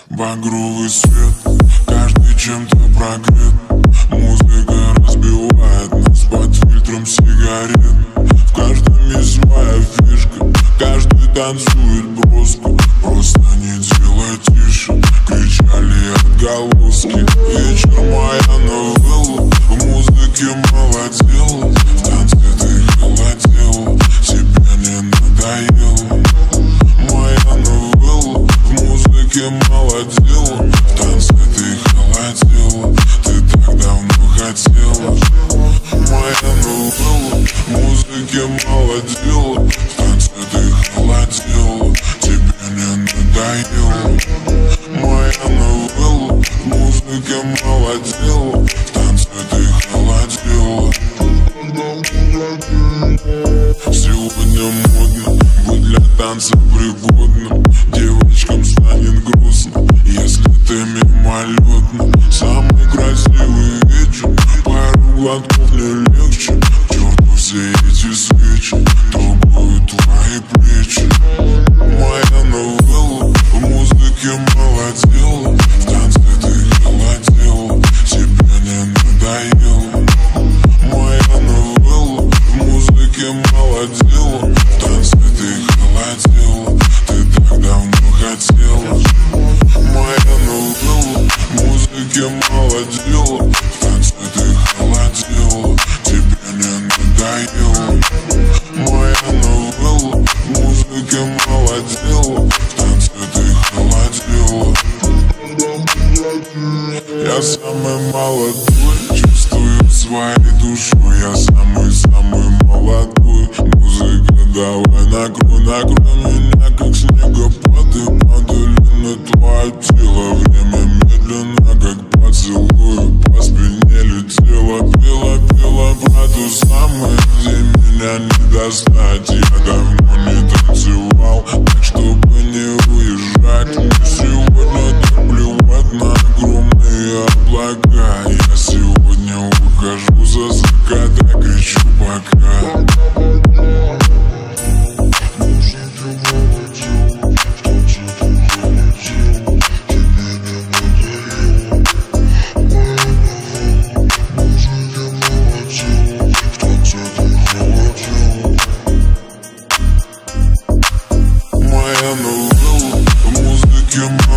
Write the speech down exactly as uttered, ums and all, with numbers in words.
Багровый свет, каждый чем-то прогрет. Музыка разбивает нас под фильтром сигарет. В каждом есть своя фишка, каждый танцует броско. Просто не делай тише, кричали отголоски. Вечер моя новелла, в музыке молодела. В танце ты холодела, тебе не надоело. Моя новелла, в музыке молодела. В танце ты холодела, ты так давно хотела. Моя новелла, в музыке молодела. В танце ты холодела, тебе не надоело. Моя новелла, в музыке молодела. В танце ты холодела. Сегодня модно быть для танца пригодным. Девочкам станет грустно, если ты мимолетно. Самый красивый вечер, пару глотков не легче. К черту все эти свечи, трогают твои плечи. Моя новелла, в музыке молодела. В танце ты холодела, тебе не надоело. Моя новелла, в музыке молодела. В танце ты холодела, ты так давно хотела. Моя новелла, в музыке молодела. В танце ты холодела, тебе не надоело. Моя новелла, в музыке молодела. В танце ты холодела. Я самый молодой, чувствую своей душой. Я самый-самый молодой. Музыка, давай накрой, накрой меня, как снегопады. Падали на твое тело, время медленно, как поцелуй. По спине летела, пела, пела про ту самую, где меня не достать. Я давно не танцевал, так чтобы не уезжать. Мне сегодня так плевать на огромные облака. Я сегодня ухожу за закат, кричу пока. Моя новелла, в музыке